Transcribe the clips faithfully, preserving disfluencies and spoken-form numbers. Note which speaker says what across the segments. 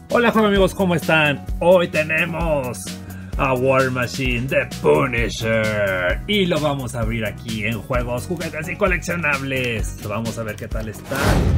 Speaker 1: Hola joven amigos, ¿cómo están? Hoy tenemos a War Machine The Punisher y lo vamos a abrir aquí en Juegos, Juguetes y Coleccionables. Vamos a ver qué tal está.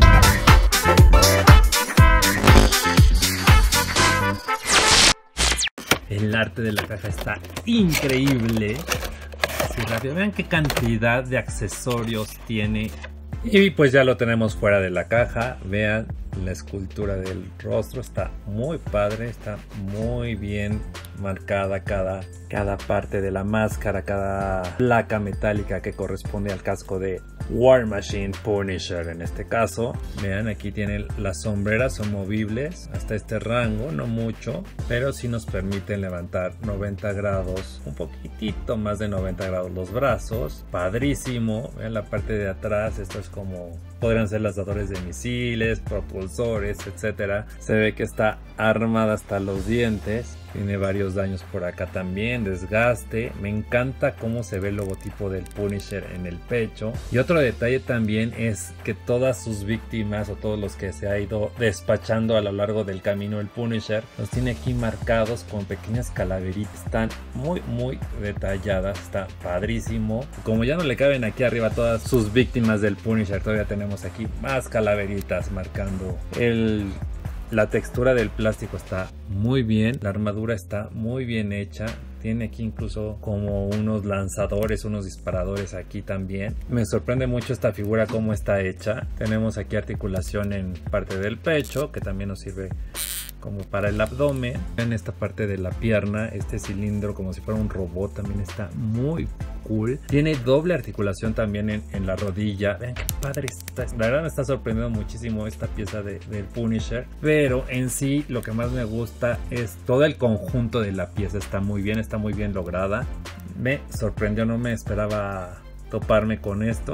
Speaker 1: El arte de la caja está increíble. Así rápido, vean qué cantidad de accesorios tiene. Y pues ya lo tenemos fuera de la caja. Vean la escultura del rostro, está muy padre, está muy bien marcada cada, cada parte de la máscara, cada placa metálica que corresponde al casco de War Machine Punisher. En este caso, vean, aquí tienen las sombreras, son movibles hasta este rango, no mucho, pero sí nos permiten levantar noventa grados, un poquitito más de noventa grados los brazos. Padrísimo. Vean la parte de atrás, esto es como podrían ser lanzadores de misiles, propulsores, etcétera. Se ve que está armada hasta los dientes. Tiene varios daños por acá también, desgaste. Me encanta cómo se ve el logotipo del Punisher en el pecho. Y otro detalle también es que todas sus víctimas o todos los que se ha ido despachando a lo largo del camino el Punisher los tiene aquí marcados con pequeñas calaveritas. Están muy muy detalladas, está padrísimo. Como ya no le caben aquí arriba todas sus víctimas del Punisher, todavía tenemos aquí más calaveritas marcando el... La textura del plástico está muy bien, la armadura está muy bien hecha. Tiene aquí incluso como unos lanzadores, unos disparadores aquí también. Me sorprende mucho esta figura cómo está hecha. Tenemos aquí articulación en parte del pecho que también nos sirve como para el abdomen. En esta parte de la pierna, este cilindro como si fuera un robot también está muy cool. Tiene doble articulación también en, en la rodilla. Vean qué padre está. La verdad me está sorprendiendo muchísimo esta pieza de, del Punisher. Pero en sí lo que más me gusta es todo el conjunto de la pieza. Está muy bien, está muy bien lograda. Me sorprendió, no me esperaba toparme con esto.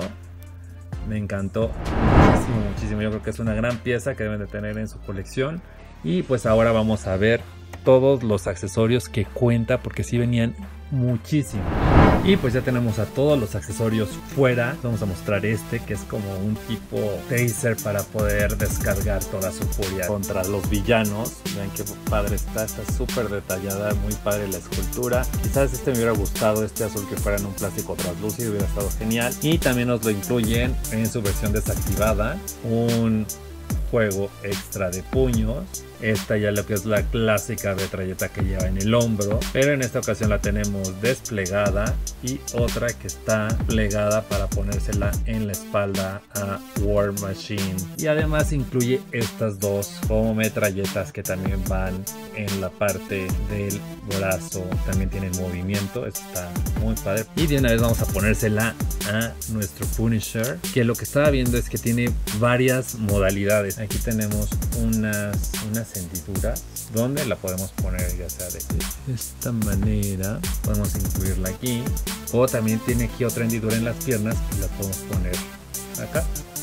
Speaker 1: Me encantó muchísimo, muchísimo. Yo creo que es una gran pieza que deben de tener en su colección. Y pues ahora vamos a ver todos los accesorios que cuenta, porque sí venían muchísimo. Y pues ya tenemos a todos los accesorios fuera. Vamos a mostrar este que es como un tipo taser para poder descargar toda su furia contra los villanos. Vean qué padre está, está súper detallada, muy padre la escultura. Quizás este me hubiera gustado, este azul que fuera en un plástico translúcido, hubiera estado genial. Y también nos lo incluyen en su versión desactivada, un juego extra de puños. Esta ya lo que es la clásica metralleta que lleva en el hombro, pero en esta ocasión la tenemos desplegada y otra que está plegada para ponérsela en la espalda a War Machine. Y además incluye estas dos como metralletas que también van en la parte del brazo, también tienen movimiento, está muy padre. Y de una vez vamos a ponérsela a nuestro Punisher, que lo que estaba viendo es que tiene varias modalidades. Aquí tenemos unas, unas hendiduras donde la podemos poner ya sea de esta manera, podemos incluirla aquí, o también tiene aquí otra hendidura en las piernas y la podemos poner acá,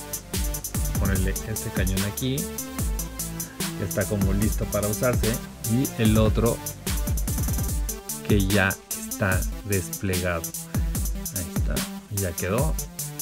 Speaker 1: ponerle este cañón aquí que está como listo para usarse, y el otro que ya está desplegado. Ahí está, y ya quedó.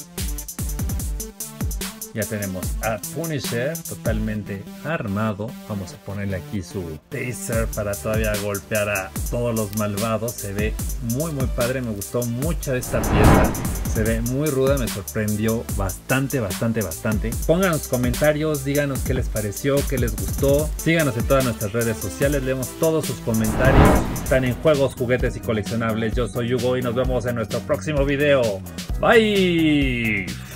Speaker 1: Ya tenemos a Punisher totalmente armado. Vamos a ponerle aquí su taser para todavía golpear a todos los malvados. Se ve muy muy padre, me gustó mucho esta pieza. Se ve muy ruda, me sorprendió bastante, bastante, bastante. Pongan los comentarios, díganos qué les pareció, qué les gustó. Síganos en todas nuestras redes sociales, leemos todos sus comentarios. Están en Juegos, Juguetes y Coleccionables. Yo soy Hugo y nos vemos en nuestro próximo video. Bye.